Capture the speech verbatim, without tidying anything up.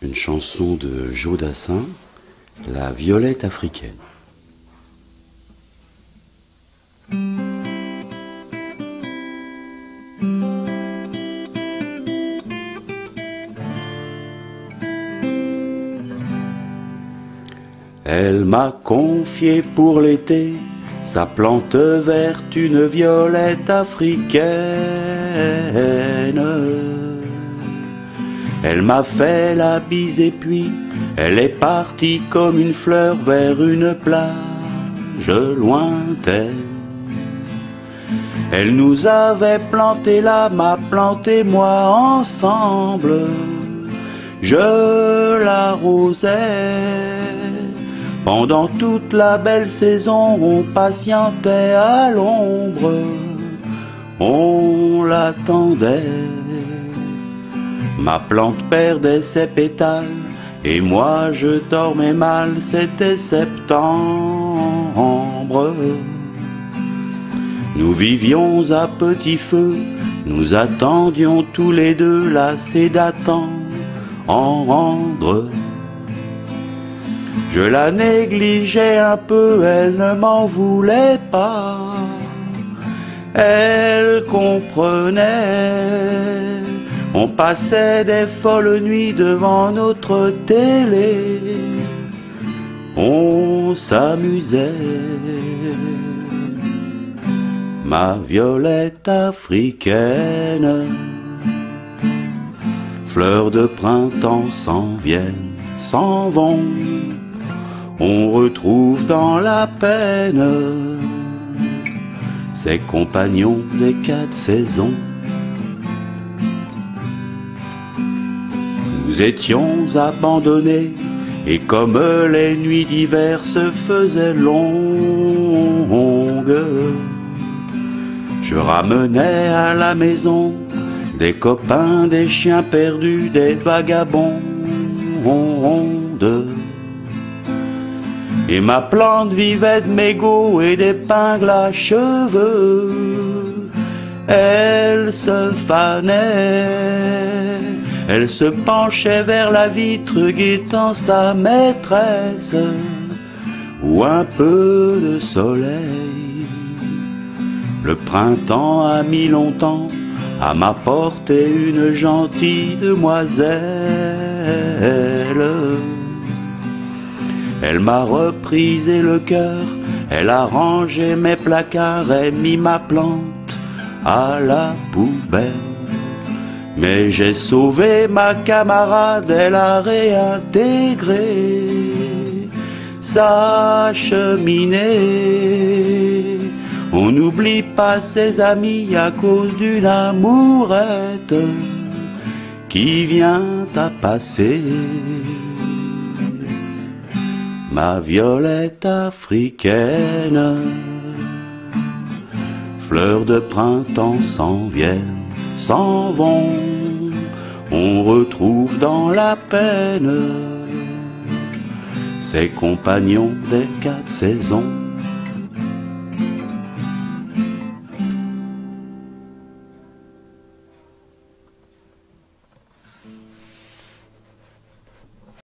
Une chanson de Joe Dassin, La violette africaine. Elle m'a confié pour l'été sa plante verte, une violette africaine. Elle m'a fait la bise et puis elle est partie comme une fleur vers une plage lointaine. Elle nous avait planté là, ma plante et moi ensemble. Je l'arrosais. Pendant toute la belle saison, on patientait à l'ombre, on l'attendait. Ma plante perdait ses pétales, et moi je dormais mal, c'était septembre. Nous vivions à petit feu, nous attendions tous les deux, lassés d'attendre en rendre. Je la négligeais un peu, elle ne m'en voulait pas. Elle comprenait. On passait des folles nuits devant notre télé. On s'amusait. Ma violette africaine, fleurs de printemps s'en viennent, s'en vont. On retrouve dans la peine ses compagnons des quatre saisons. Nous étions abandonnés et comme les nuits d'hiver se faisaient longues, je ramenais à la maison des copains, des chiens perdus, des vagabonds. Et ma plante vivait de mégots et d'épingles à cheveux. Elle se fanait, elle se penchait vers la vitre guettant sa maîtresse ou un peu de soleil. Le printemps a mis longtemps à m'apporter une gentille demoiselle. Elle m'a reprisé le cœur, elle a rangé mes placards et mis ma plante à la poubelle. Mais j'ai sauvé ma camarade, elle a réintégré sa cheminée. On n'oublie pas ses amis à cause d'une amourette qui vient à passer. Ma violette africaine, fleurs de printemps s'en viennent, s'en vont. On retrouve dans la peine ses compagnons des quatre saisons.